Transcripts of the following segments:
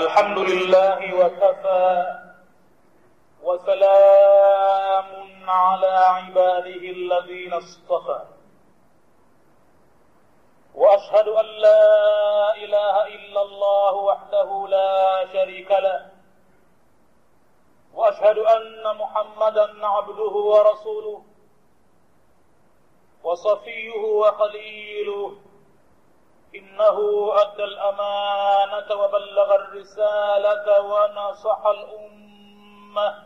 الحمد لله وكفى وسلام على عباده الذين اصطفى وأشهد أن لا إله إلا الله وحده لا شريك له وأشهد أن محمدا عبده ورسوله وصفيه وخليله إنه أدى الأمانة وبلغ الرسالة ونصح الأمة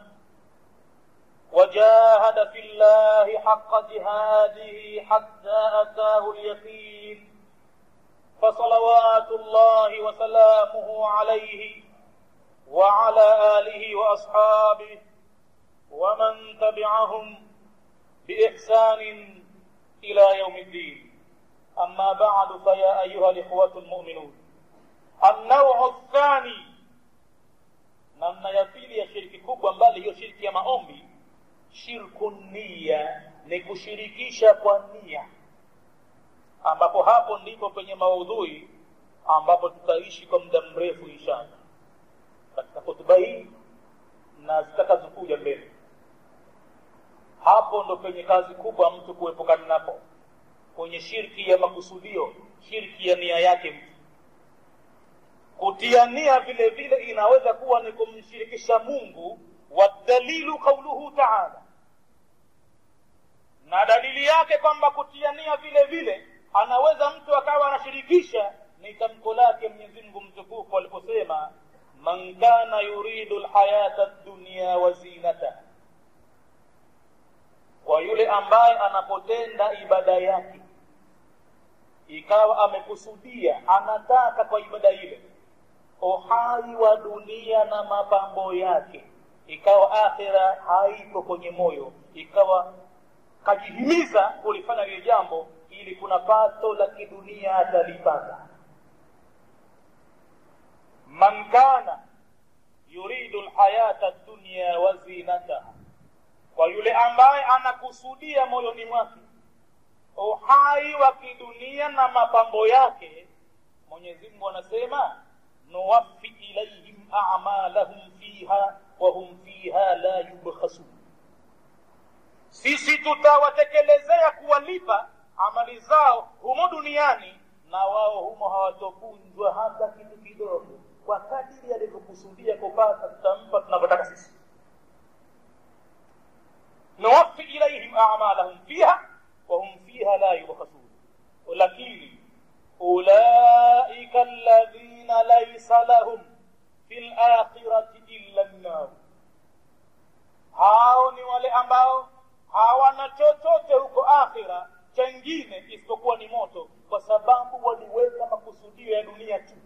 وجاهد في الله حق جهاده حتى أتاه اليقين فصلوات الله وسلامه عليه وعلى آله وأصحابه ومن تبعهم بإحسان إلى يوم الدين. أما بعد فيا أيها الإخوة المؤمنون النوع الثاني namna ya pili ya shirki kubwa mbali hiyo shirki ya maombi shirku nia ni kushirikisha kwa nia ambapo hapo ndipo penye maudhui ambapo tutaishi kwa muda mrefu inshallah katika hotuba hii na zitakazokuja mbele. Hapo ndo penye kazi kubwa mtu kuepukana napo kwenye shirki ya makusudio, shirki ya nia yake mtu. Kutia nia vile vile inaweza kuwa ni kumshirikisha Mungu, wa dalilu kauluhu ta'ala. Na dalili yake kwamba kutia nia vile vile anaweza mtu akawa anashirikisha ni tamko lake Mwenyezi Mungu mtukufu aliposema man kana yuridu alhayata ad-dunya wa zinataha. Kwa yule ambaye anapotenda ibada yake ikawa amekusudia anataka kwa ibada ile uhai wa dunia na mapambo yake, ikawa akhira haipo kwenye moyo, ikawa kajihimiza kulifanya lile jambo ili kuna pato la kidunia atalipata. Man kana yuridu alhayata ad-dunya wa zinataha, kwa yule ambaye anakusudia moyoni mwake uhai wa kidunia na mapambo yake, Mwenyezi Mungu anasema nuwaffi ilayhim a'malahum fiha wa hum fiha la yubkhasun. Sisi tutawatekelezea kuwalipa amali zao humo duniani na wao humo hawatopunjwa hata kitu kidogo. Kwa kadiri alivyokusudia kupata tutampa tunapotaka sisi. nuwaffi ilayhim a'malahum fiha wa hum fiha la yubkhasun. Lakini ulaika alladhina laysa lahum fil akhirati illa an-nar, hao ni wale ambao hawana chochote huko akhira chengine isipokuwa ni moto, kwa sababu waliweka makusudio ya dunia tu.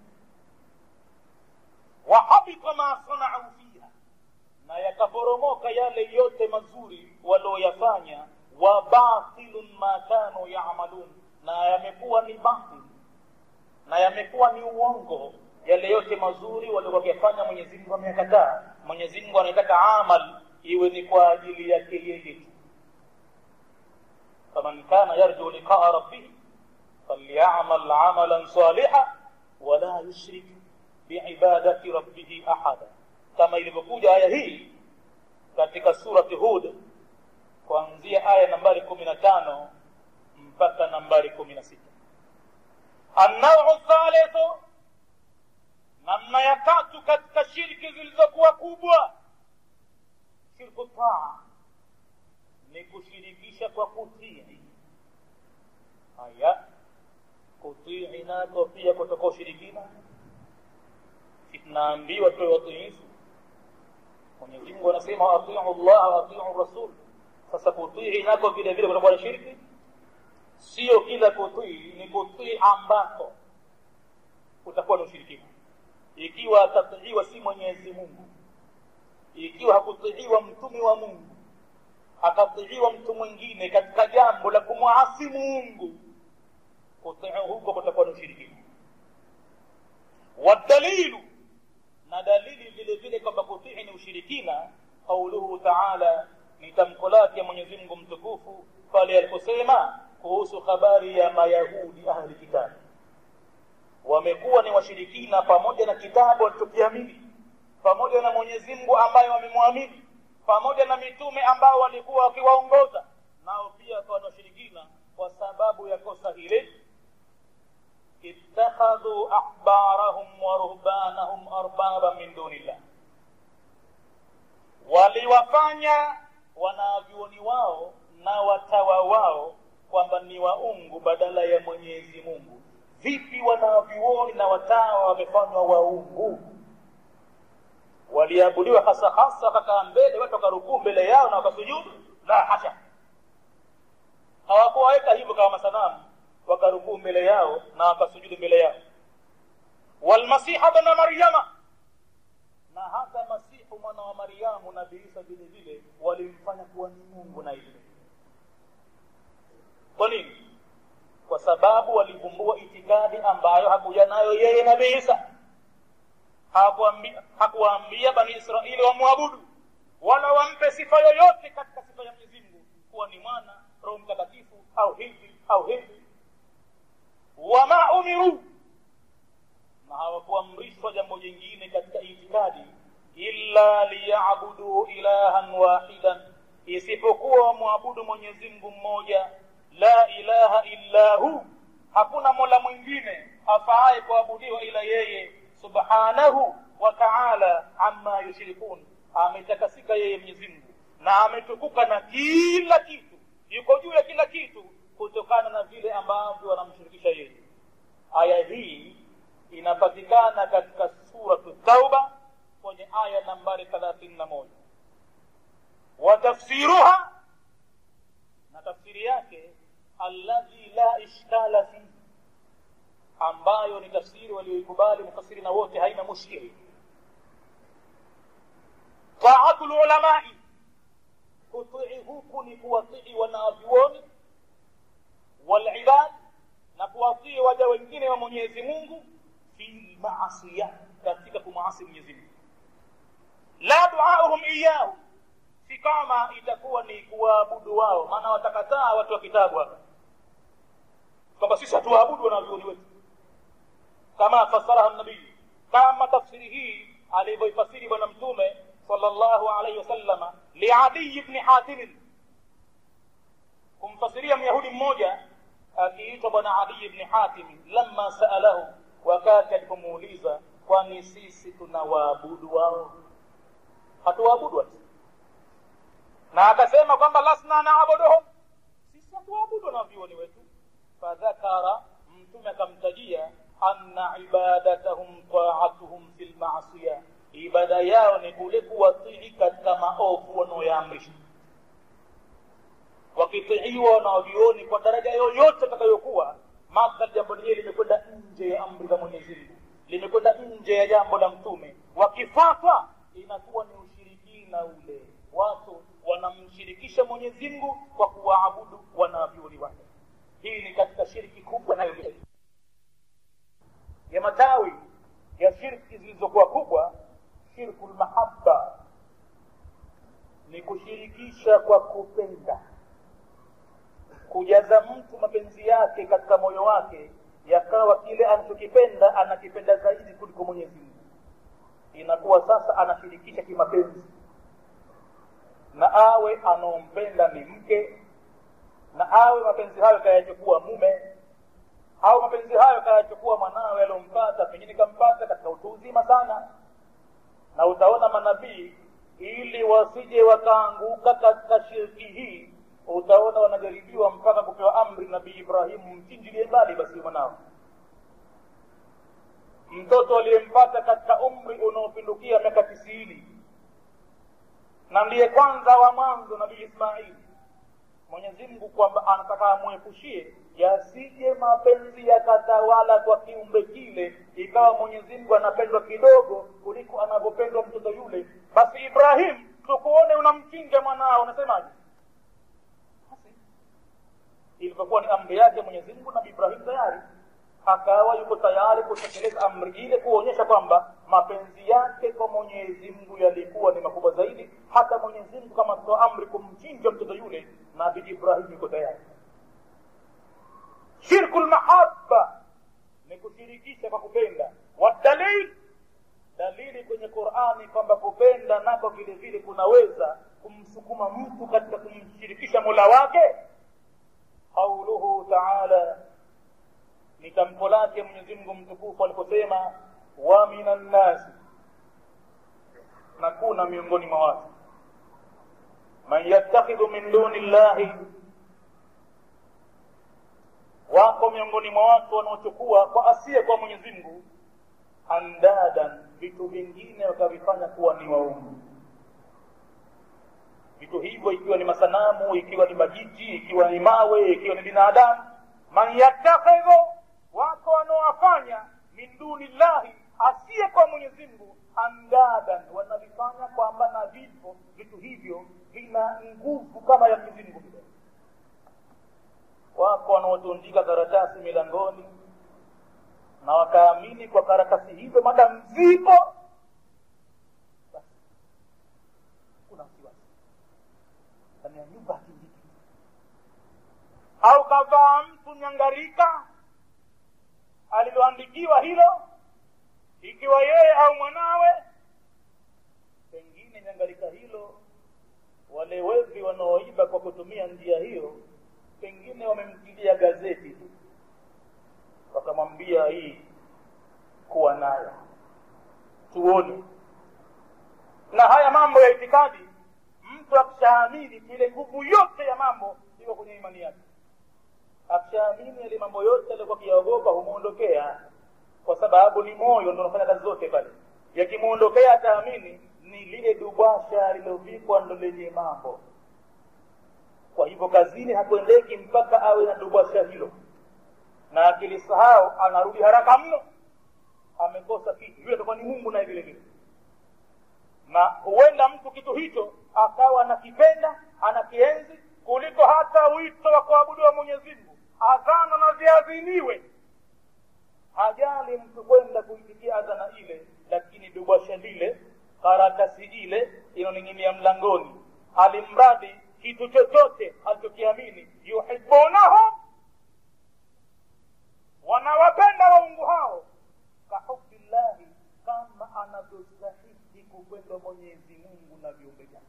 Wa habita ma sana'u fiha, na yakaporomoka yale yote mazuri walioyafanya. Wa batilun ma kanu ya'malun, na yamekuwa ni batil na yamekuwa ni uongo yale yote mazuri waliyofanya. Mwenyezi Mungu ameyakataa. Mwenyezi Mungu anataka amal iwe ni kwa ajili yake yeye tu. faman kana yarju liqa'a rabbih falyamal 'amalan salihan wa la yushrik bi'ibadati rabbih ahada, kama ilivyokuja aya hii katika surati Hud kuanzia aya nambari 15 mpaka nambari 16. An-naw'u thalithu, namna ya tatu katika shirki zilizokuwa kubwa, shirku taa, ni kushirikisha kwa kutii. Haya, kutii nako pia kutoka ushirikina. Tunaambiwa tuwe watiifu. Mwenyezi Mungu anasema atii'u Allah wa atii'u Rasul. Sasa kutii nako vile vile kutoka shirki. Sio kila kutii ni kutii ambako utakuwa na ushirikina. Ikiwa atatiiwa si Mwenyezi Mungu, ikiwa hakutiiwa mtume wa Mungu, akatiiwa mtu mwingine katika jambo la kumwasi Mungu, kutii huko kutakuwa na ushirikina. Wadalilu, na dalili vile vile kwamba kutii ni ushirikina, kauluhu ta'ala, ni tamko lake Mwenyezi Mungu mtukufu pale aliposema kuhusu habari ya Mayahudi ahli kitabu. wamekuwa ni washirikina pamoja na kitabu walichokiamini, pamoja na Mwenyezi Mungu ambaye wamemwamini, pamoja na mitume ambao walikuwa wakiwaongoza, nao pia kwa washirikina kwa sababu ya kosa hili. Ittakhadhu ahbarahum wa ruhbanahum arbaba min dunillah, waliwafanya wanavyuoni wao na watawa wao kwamba ni waungu badala ya Mwenyezi Mungu. Vipi wanavyuoni na watawa wamefanywa waungu? Waliabudiwa hasa hasa, wakakaa mbele, watu wakarukuu mbele yao na wakasujudu? La hasha, hawakuwaweka hivyo kama masanamu, wakarukuu mbele yao na wakasujudu mbele yao. Walmasiha ibn Maryama, na hata Masihu mwana wa Maryamu Nabii Isa vile vile walimfanya kuwa ni Mungu na hivyo. Kwa nini? Kwa sababu walivumbua itikadi ambayo hakuja nayo yeye Nabii Isa. Hakuwaambia Bani Israeli wamwabudu wala wampe sifa yoyote katika sifa ya Mwenyezi Mungu, kuwa ni Mwana, Roho Mtakatifu au hivi au hivi. Wama umiru, na hawakuamrishwa jambo jingine katika itikadi, illa liya'budu ilahan wahidan, isipokuwa wamwabudu Mwenyezi Mungu mmoja. La ilaha illa hu, hakuna mola mwingine afaaye kuabudiwa ila yeye. Subhanahu wa ta'ala amma yushrikun, ametakasika yeye Mwenyezi Mungu na ametukuka na kila kitu, yuko juu ya kila kitu kutokana na vile ambavyo wanamshirikisha yeye. Aya hii inapatikana katika suratu Tauba kwenye aya nambari 31. Wa tafsiruha, na tafsiri yake alladhi la ishkala fi, ambayo ni tafsiri walioikubali mufassiri na wote, haina mushkili. Ta'atul ulamai, kutii huku ni kuwatii wanavyuoni, wal ibad, na kuwatii waja wengine wa Mwenyezi Mungu, fi maasiya, katika kumaasi Mwenyezi Mungu. La duauhum iyahu, si kama itakuwa ni kuabudu wao, maana watakataa watu wa kitabu hapa kwamba sisi hatuabudu wanavyuoni wetu, kama fasaraha nabii, kama tafsiri hii alivyoifasiri bwana mtume sallallahu alayhi wasallama li Adi ibn Hatim, kumfasiria myahudi mmoja akiitwa bwana Adi ibn Hatim. Lamma saalahu, wakati alipomuuliza, kwani sisi tunawaabudu wao? Hatuwaabudu wao. Na akasema kwamba lasna na'buduhum, sisi hatuwaabudu wanavyuoni wetu. Fadhakara, mtume akamtajia, anna ibadatahum ta'atuhum fil ma'siyah, ibada yao ni kule kuwatii katika maovu wanayoamrisha. Wakitiiwa wanavyuoni kwa daraja yoyote atakayokuwa, mathalan jambo lile limekwenda nje ya amri za Mwenyezi Mungu, limekwenda nje ya jambo la mtume, wakifuata inakuwa ni ushirikina ule. Watu wanamshirikisha Mwenyezi Mungu kwa kuwaabudu wanavyuoni wake. Hii ni katika shirki kubwa nayo ya matawi ya shirki zilizokuwa kubwa. Shirkul mahabba ni kushirikisha kwa kupenda, kujaza mtu mapenzi yake katika moyo wake, yakawa kile anachokipenda anakipenda zaidi kuliko Mwenyezi Mungu. Inakuwa sasa anashirikisha kimapenzi, na awe anompenda ni mke, na awe mapenzi hayo kayachukua mume, au mapenzi hayo kayachukua mwanawe aliyompata, pengine kampata katika utu uzima sana. Na utaona manabii ili wasije wakaanguka katika shirki hii, utaona wanajaribiwa mpaka kupewa amri Nabii Ibrahim, mchinjilie mbali basi mwanao. Mtoto aliyempata katika umri unaopindukia miaka 90, na ndiye kwanza wa mwanzo Nabii Ismail, Mwenyezi Mungu kwamba anataka amuepushie yasije mapenzi yakatawala kwa kiumbe kile, ikawa Mwenyezi Mungu anapendwa kidogo kuliko anavyopendwa mtoto yule. Basi Ibrahim, tukuone unamchinja mwanao, unasemaje? Basi ilipokuwa ni amri yake Mwenyezi Mungu, na Ibrahim tayari akawa yuko tayari kutekeleza amri ile, kuonyesha kwamba mapenzi yake kwa Mwenyezi Mungu yalikuwa ni makubwa zaidi. Hata Mwenyezi Mungu kama toa amri kumchinja mtoto yule, Nabii Ibrahim yuko tayari. Shirkul mahabba ni kushirikisha kwa kupenda. Wadalil, dalili kwenye Qur'ani kwamba kupenda nako vile vile kunaweza kumsukuma mtu katika kumshirikisha Mola wake. Qauluhu ta'ala, ni tamko lake Mwenyezi Mungu mtukufu aliposema wa minan nas, na kuna miongoni mwa watu, man yattakhidhu min duni llahi, wako miongoni mwa watu wanaochukua kwa asiye kwa Mwenyezi Mungu andadan, vitu vingine wakavifanya kuwa ni waungu. Vitu hivyo ikiwa ni masanamu, ikiwa ni majiji, ikiwa ni mawe, ikiwa ni binadamu. Man yattakhidhu, wako wanaowafanya min duni llahi, asiye kwa Mwenyezi Mungu, andadan, wanavifanya kwamba na vitu hivyo vina nguvu kama ya Mwenyezi Mungu. Wako wanaotundika karatasi milangoni na wakaamini kwa karatasi hizo madam zipo basi kuna wasiwasi ndani ya nyumba hakindiki. Au kavaa mtu nyangarika aliloandikiwa hilo, ikiwa yeye au mwanawe, pengine nyangarika hilo wale wezi wanaoiba kwa kutumia njia hiyo pengine wamemtilia gazeti wakamwambia hii kuwa nayo tuone. Na haya mambo ya itikadi, mtu akishaamini ile nguvu yote ya mambo iko kwenye imani yake, akishaamini ile mambo yote alikuwa kiyaogopa humuondokea, kwa sababu ni moyo ndio unafanya kazi zote pale. Yakimuondokea ataamini ni lile dubasha lilovikwa ndio lenye mambo. Kwa hivyo kazini hakuendeki mpaka awe na dubasha hilo, na akilisahau anarudi haraka mno, amekosa kitu. Yule atakuwa ni Mungu na vile vile. Na huenda mtu kitu hicho akawa anakipenda, anakienzi kuliko hata wito wa kuabudiwa Mwenyezi Mungu, adhana na ziadhiniwe. Hajali mtu kwenda kuitikia adhana ile, lakini dubasha lile, karatasi ile inoning'inia mlangoni, alimradi kitu chochote alichokiamini. Yuhibbunahum, wanawapenda waungu hao, kahubbillahi, kama anavyostahili kupenda Mwenyezi Mungu na viumbe vyake.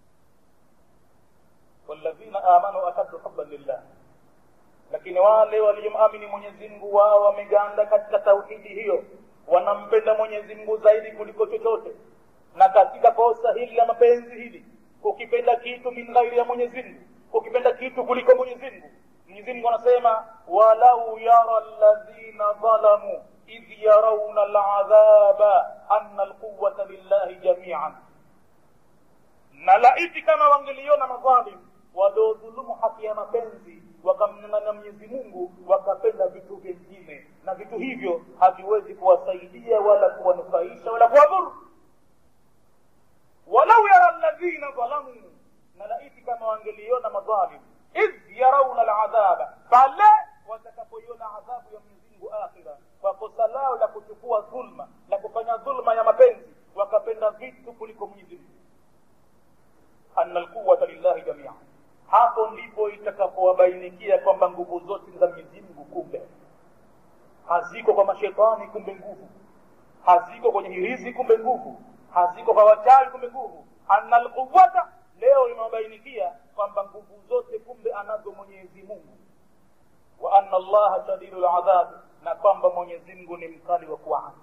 Walladhina amanu ashaddu hubban lillah, lakini wale walioamini Mwenyezi Mungu wao wameganda katika tauhidi hiyo, wanampenda Mwenyezi Mungu zaidi kuliko chochote. Na katika kosa hili la mapenzi hili, ukipenda kitu min ghairi ya Mwenyezi Mungu, ukipenda kitu kuliko Mwenyezi Mungu, Mwenyezi Mungu anasema walau yara alladhina zalamu idh yarawna al'adhaba anna alquwwata lillahi jami'an, na laiti kama wangeliona madhalim waliodhulumu haki ya mapenzi wakamnana Mwenyezi Mungu wakapenda vitu vingine, na vitu hivyo haviwezi kuwasaidia wala kuwanufaisha wala kuwadhuru. Walau yara alladhina zalamu, na laiti kama wangeliona madhalim idh yarawna al'adhaba, pale watakapoiona adhabu ya Mwenyezi Mungu akhira, kwa kosa lao la kuchukua dhulma, la kufanya dhulma ya mapenzi, wakapenda vitu kuliko Mwenyezi Mungu. Anna alquwwata lillahi jami'an, hapo ndipo itakapowabainikia kwamba nguvu zote za Mwenyezi Mungu kumbe haziko kwa mashetani, kumbe nguvu haziko kwenye hirizi, kumbe nguvu haziko kwa wachawi, kumbe nguvu. Anna alquwwata, leo imebainikia kwamba nguvu zote kumbe anazo Mwenyezi Mungu. Wa anna Allaha shadidul adhab, na kwamba Mwenyezi Mungu ni mkali wa kuadhibu.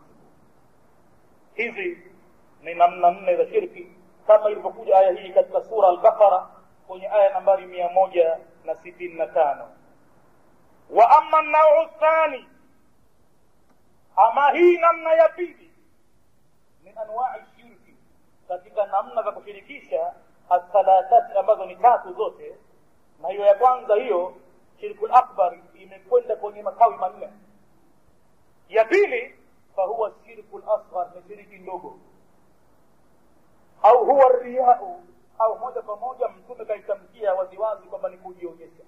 Hizi ni namna nne za shirki kama ilivyokuja aya hii katika sura al-Baqara kwenye aya nambari 165. Wa amma an-naw'u thani, ama hii namna ya pili min anwa'i shirki, katika namna za kushirikisha as-salatati ambazo ni tatu zote. Na hiyo ya kwanza, hiyo shirkul akbar, imekwenda kwenye matawi manne. Ya pili fa huwa shirkul asghar, ni shirki ndogo, au huwa riyau, au moja kwa moja mtume kaitamkia waziwazi kwamba ni kujionyesha.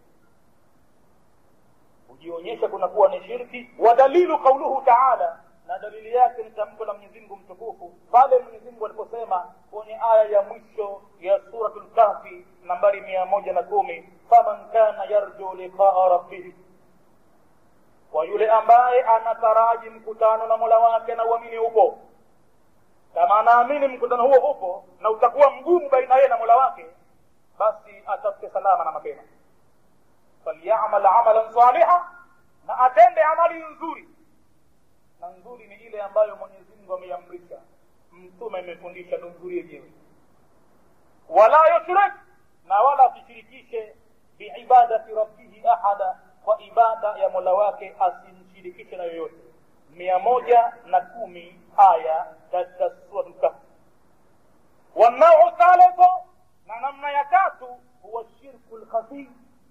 Kujionyesha kunakuwa ni shirki. Wa dalilu qauluhu ta'ala, na dalili yake ni tamko la Mwenyezi Mungu mtukufu pale Mwenyezi Mungu aliposema kwenye aya ya mwisho ya suratul Kahfi nambari 110, faman kana yarju liqa'a rabbih kwa yule ambaye anataraji mkutano na Mola wake na uamini upo. Kama anaamini mkutano huo upo na utakuwa mgumu baina yeye na Mola wake, basi atafute salama na mapema. Falyamal amalan salihan, na atende amali nzuri. Na nzuri ni ile ambayo Mwenyezi Mungu ameamrisha, mtume amefundisha nzuri yenyewe. Wala yushrik, na wala usishirikishe biibadati rabbih ahada, kwa ibada ya Mola wake asimshirikishe na yoyote. 110 aya katika sura Al-Kahf. Wanao thalithu, na namna ya tatu, huwa shirkul khafi,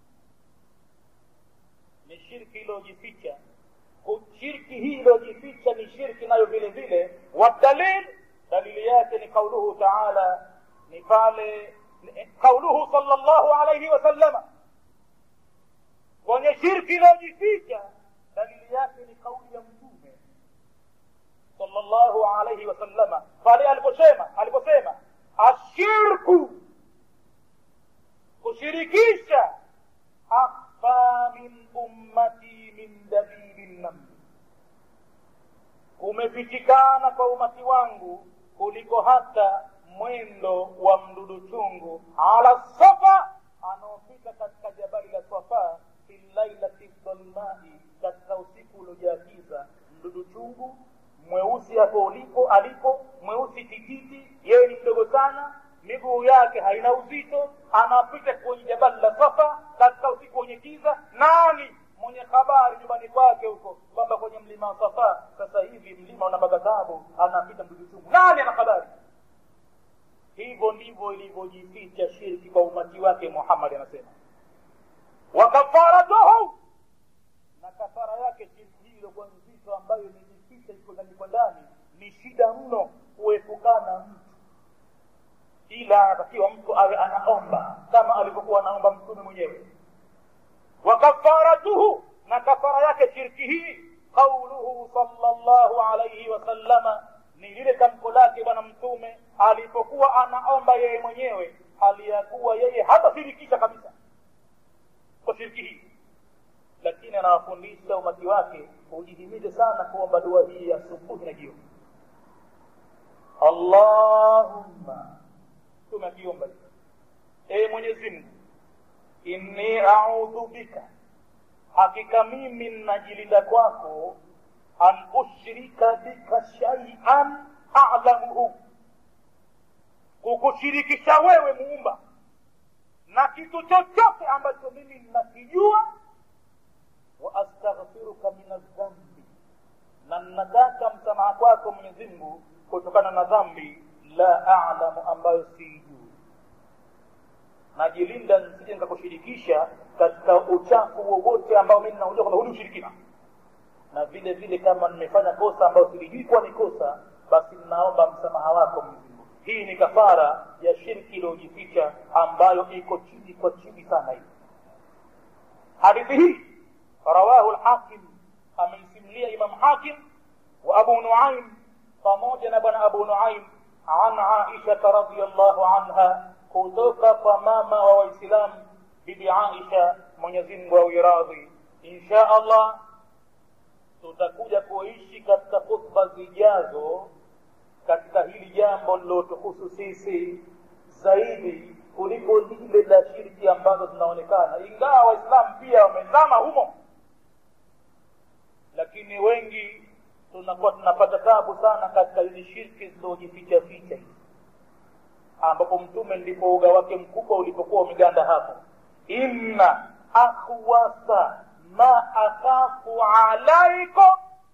ni shirki iliyojificha. Shirki hii iliyojificha ni shirki nayo vile vile. Wadalil, dalili yake ni kauluhu ta'ala, ni pale kauluhu sallallahu alayhi wasallam. Kwenye shirki iliyojificha dalili yake ni kauli ya mtume sallallahu alayhi wasallam pale aliposema ashirku, kushirikisha, akhfa min ummati min dabibin naml, kumefichikana kwa umati wangu kuliko hata mwendo wa mdudu chungu ala Safa, anaopita katika jabali la Safa fi lailati dhalmai, katika usiku uliojaa giza. Mdudu chungu mweusi hapo alipo mweusi tititi, yeye ni mdogo sana, miguu yake haina uzito, anapita kwenye jabali la Safa katika usiku wenye giza. Nani mwenye habari nyumbani kwake huko kwamba kwenye mlima wa Safa sasa hivi mlima una bagadabu, anapita mdudu chungu? Nani ana habari? Hivyo ndivyo ilivyojificha shirki kwa umati wake. Muhammad anasema wa kafaratuhu, na kafara yake shirki hilo kwa nzito ambayo imejificha iko ndani, ni shida mno kuepukana mtu, ila anatakiwa mtu awe anaomba kama alivyokuwa anaomba mtume mwenyewe. Wa kafaratuhu, na kafara yake shirki hii qauluhu sallallahu alayhi wasallama, ni lile tamko lake bwana mtume alipokuwa anaomba yeye mwenyewe, aliyakuwa yeye hatashirikisha kabisa kwa shirki hii, lakini anawafundisha umati wake ujihimize sana kuomba dua hii ya asubuhi na jioni. Allahumma, tumekiomba, Mwenyezi Mungu, inni a'udhu bika, hakika mimi ninajilinda kwako, an ushrika bika shay'an a'lamuhu, kukushirikisha wewe muumba na kitu chochote ambacho mimi ninakijua. Wa astaghfiruka minadh-dhanbi, na nataka msamaha kwako Mwenyezi Mungu kutokana na dhambi la a'lamu, ambayo sijui. Najilinda nisije nikakushirikisha katika uchafu wowote ambao mimi naujua kwamba huu ni ushirikina. Na vile vile kama nimefanya kosa ambao silijui kwa ni kosa, basi ninaomba msamaha wako Mwenyezi Mungu. Hii ni kafara ya shirki iliyojificha ambayo iko chini kwa chini sana hii. Hadithi hii rawahu al-Hakim, ameisimulia Imam Hakim wa Abu Nuaim, pamoja na bwana Abu Nuaim, an Aisha radhiyallahu anha, kutoka kwa mama wa Waislamu bibi Aisha, Mwenyezi Mungu awiradhi. Insha Allah tutakuja kuishi katika khutba zijazo katika hili jambo lilotuhusu sisi zaidi kuliko lile la shirki ambazo zinaonekana, ingawa Waislamu pia wamezama humo, lakini wengi tunakuwa tunapata tabu sana katika hizi shirki zilizojificha ficha, ambapo mtume ndipo uga wake mkubwa ulipokuwa umeganda hapo. Inna akhwasa ma akhafu alaikum,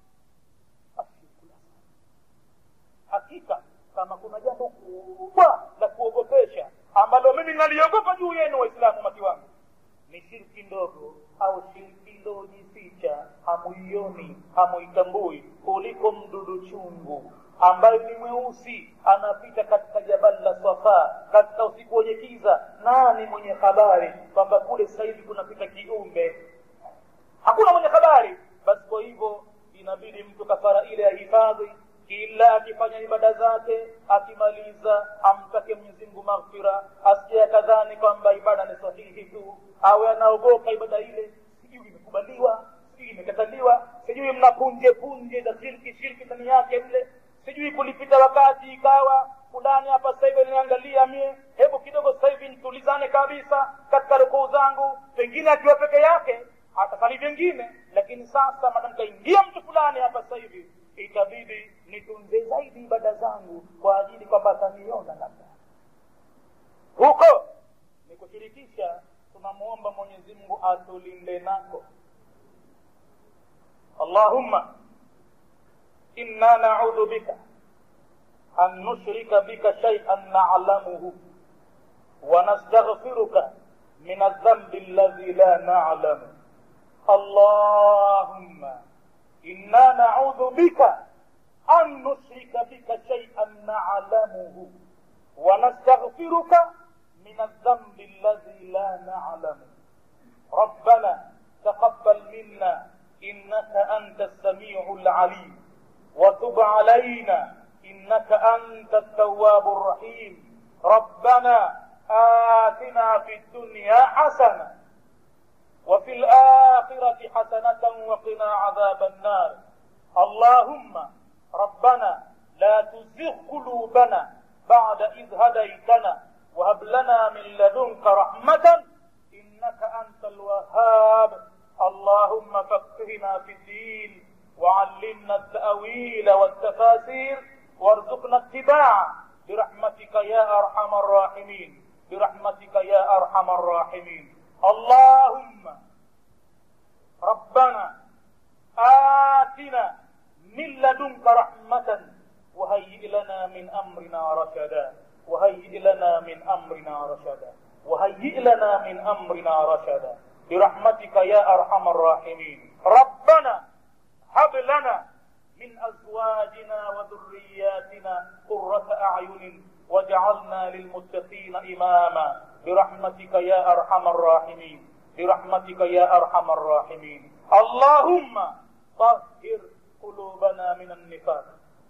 hakika kama kuna jambo kubwa la kuogopesha ambalo mimi naliogopa juu yenu Waislamu umati wangu, ni shirki ndogo au shirki iliyojificha, hamuioni, hamuitambui, kuliko mdudu chungu ambaye ni mweusi anapita katika jabal la Safa katika usiku wenye giza. Nani mwenye habari kwamba kule sasa hivi kunapita kiumbe? Hakuna mwenye habari. Basi kwa hivyo inabidi mtu kafara ile ya hifadhi, kila akifanya ibada zake akimaliza amtake Mwenyezi Mungu maghfira, asije kadhani kwamba ibada ni sahihi tu, awe anaogopa ibada ile sijui imekubaliwa, sijui imekataliwa, sijui mna punje za shirki ndani yake mle, sijui kulipita wakati ikawa fulani hapa sasa hivi niangalia mie, hebu kidogo sasa hivi nitulizane kabisa katika rukuu zangu, pengine akiwa peke yake atasali vingine, lakini sasa madam kaingia mtu fulani hapa sasa hivi, itabidi nitunze zaidi ibada zangu kwa ajili kwamba ataniona labda. Huko ni kushirikisha. Tunamuomba Mwenyezi Mungu atulinde nako. Allahumma inna na'udhu bika an nushrika bika shay'an na'lamuhu wa nastaghfiruka min adh-dhanbi alladhi la na'lamu. Allahumma inna na'udhu bika an nushrika bika shay'an na'lamuhu wa nastaghfiruka من الذنب الذي لا نعلم. ربنا تقبل منا إنك أنت السميع العليم وتب علينا إنك أنت التواب الرحيم. ربنا آتنا في الدنيا حسنة وفي الآخرة حسنة وقنا عذاب النار. اللهم ربنا لا تزغ قلوبنا بعد إذ هديتنا وهب لنا من لدنك رحمة إنك أنت الوهاب. اللهم فقهنا في الدين وعلمنا التأويل والتفاسير وارزقنا اتباعه برحمتك يا أرحم الراحمين، برحمتك يا أرحم الراحمين. اللهم ربنا آتنا من لدنك رحمة وهيئ لنا من أمرنا رشدا، وهيئ لنا من أمرنا رشدا، وهيئ لنا من أمرنا رشدا برحمتك يا أرحم الراحمين. ربنا هب لنا من أزواجنا وذرياتنا قرة أعين واجعلنا للمتقين إماما برحمتك يا أرحم الراحمين، برحمتك يا أرحم الراحمين. اللهم طهر قلوبنا من النفاق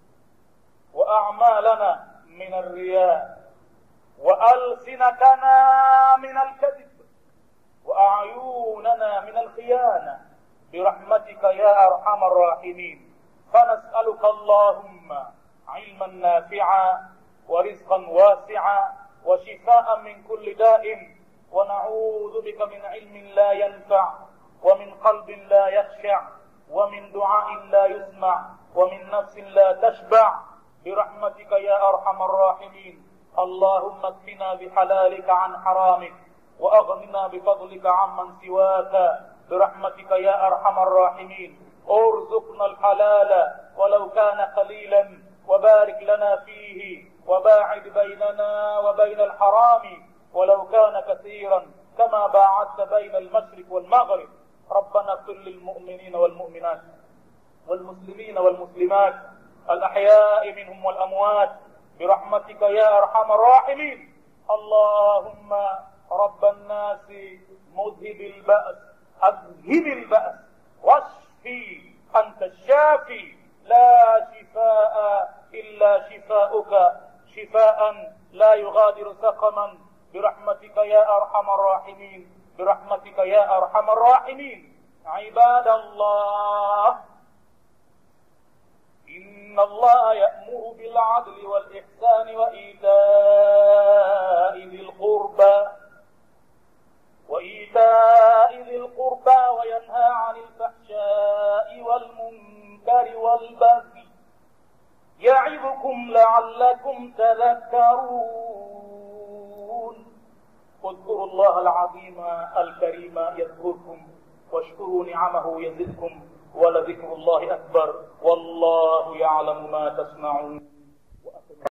وأعمالنا من الرياء وألسنتنا من الكذب وأعيننا من الخيانة برحمتك يا أرحم الراحمين. فنسألك اللهم علما نافعا ورزقا واسعا وشفاء من كل داء، ونعوذ بك من علم لا ينفع ومن قلب لا يخشع ومن دعاء لا يسمع ومن نفس لا تشبع برحمتك يا أرحم الراحمين. اللهم اكفنا بحلالك عن حرامك وأغننا بفضلك عمن سواك برحمتك يا أرحم الراحمين. ارزقنا الحلال ولو كان قليلا وبارك لنا فيه وباعد بيننا وبين الحرام ولو كان كثيرا كما باعدت بين المشرق والمغرب. ربنا اغفر للمؤمنين والمؤمنات والمسلمين والمسلمات الأحياء منهم والأموات برحمتك يا أرحم الراحمين. اللهم رب الناس مذهب البأس أذهب البأس واشفي، أنت الشافي لا شفاء إلا شفاؤك شفاء لا يغادر سقما برحمتك يا أرحم الراحمين، برحمتك يا أرحم الراحمين. عباد الله، إن الله يأمر بالعدل والإحسان وإيتاء ذي القربى وينهى عن الفحشاء والمنكر والبغي يعظكم لعلكم تذكرون. اذكروا الله العظيم الكريم يذكركم واشكروا نعمه يزدكم ولذكر الله أكبر والله يعلم ما تصنعون.